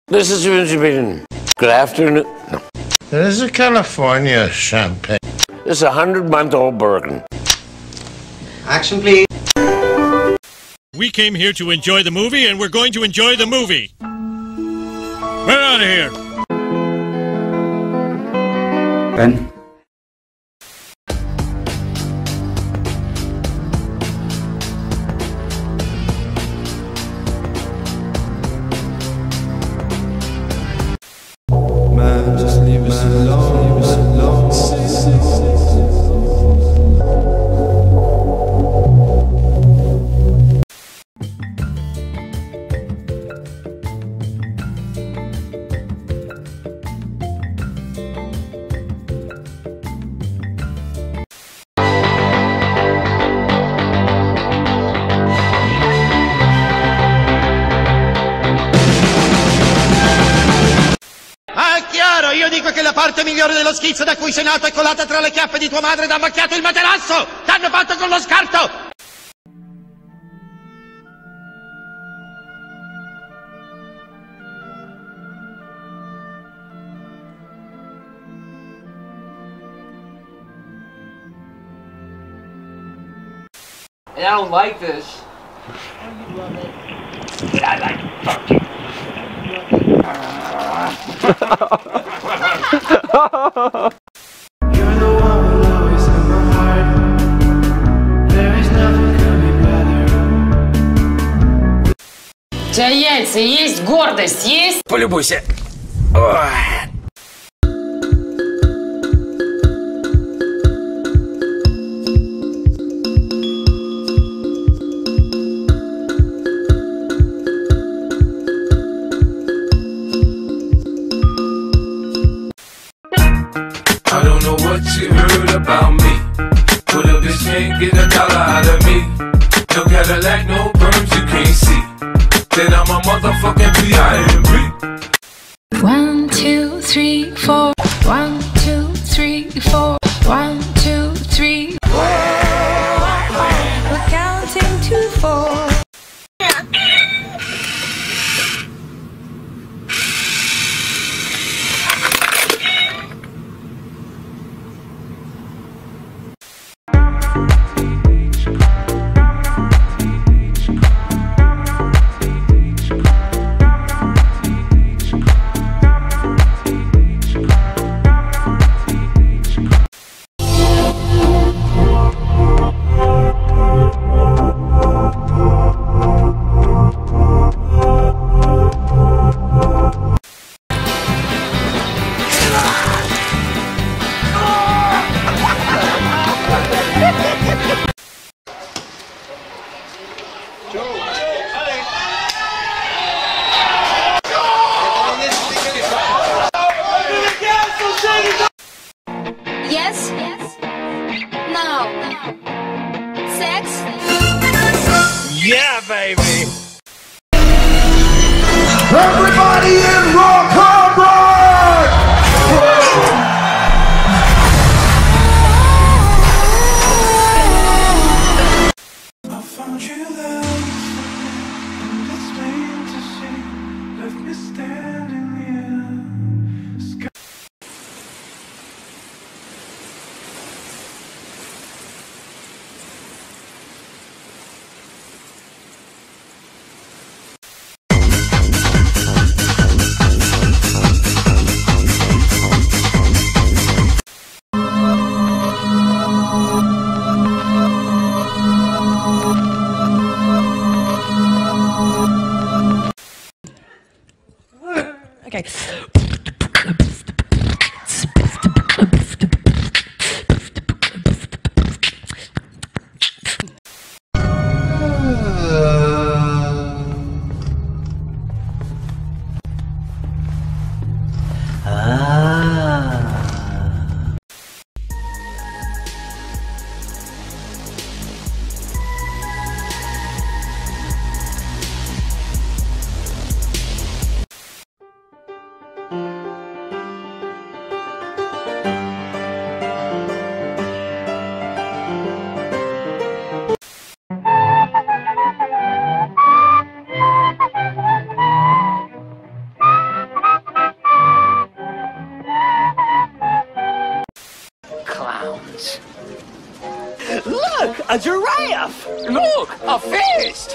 This is Benjamin. Good afternoon. No. This is a California champagne. This is a 100-month-old bourbon. Action, please. We came here to enjoy the movie, and we're going to enjoy the movie. We're out of here. Ben. Man, just leave us alone, leave us alone. Chiaro, io dico che la parte migliore dello schizzo da cui sei nato è colata tra le chiappe di tua madre ed ha macchiato il materasso! T'hanno fatto con lo scarto! And I don't like this. Oh, you love it. But I like fucking. You're the one who'll always have my heart. There is nothing could be better. У тебя яйца есть, гордость есть? Полюбуйся. I don't know what you heard about me, but a bitch can't get $1 out of me. No Cadillac, no perms you can't see. Then I'm a motherfucking P.I.M.P. 1, 2, 3, 4. 1, 2, 3, 4. 1, 2, 3. We're counting to 4. Yes? No. Sex? Yeah, baby. Everybody in Rock Harbor! I found you there, just waiting to see, left me standing here. Okay. friends. Look, a giraffe! Look, a fist!